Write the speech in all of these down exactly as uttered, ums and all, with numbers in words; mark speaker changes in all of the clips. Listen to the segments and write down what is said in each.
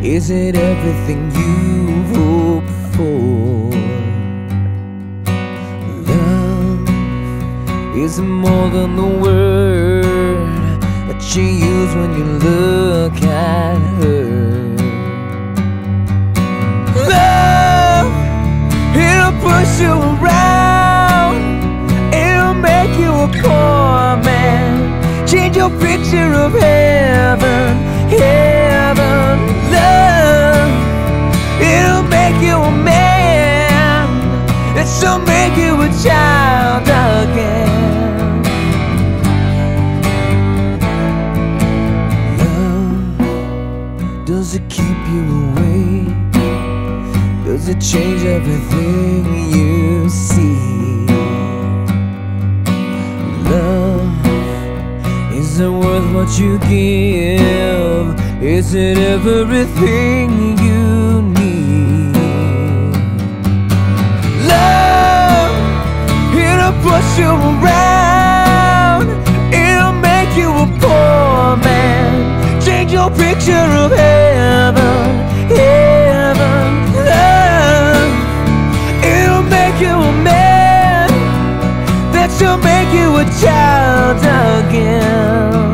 Speaker 1: Is it everything you've hoped for? Love is more than the word that you use when you look at her. Love, it'll push you around, it'll make you a poor man, change your picture of heaven, heaven. Love, it'll make you a man, it'll make you a child again. Love, does it keep you awake? Does it change everything you see? Love, is it worth what you give? Is it everything you need? Love, it'll push you around, it'll make you a poor man, change your picture of heaven, heaven. Love, it'll make you a man, that shall make you a child again.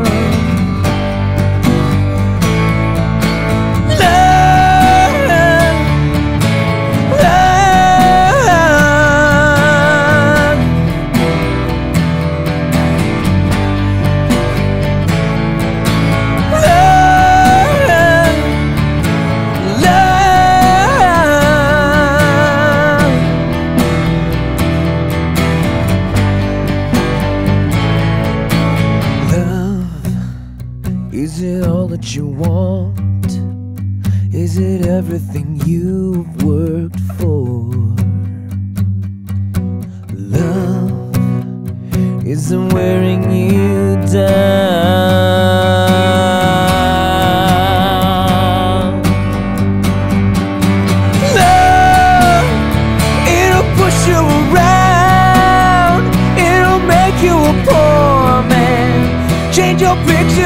Speaker 1: Is it all that you want? Is it everything you've worked for? Love, is it wearing you down? Love, it'll push you around, it'll make you a poor man, change your picture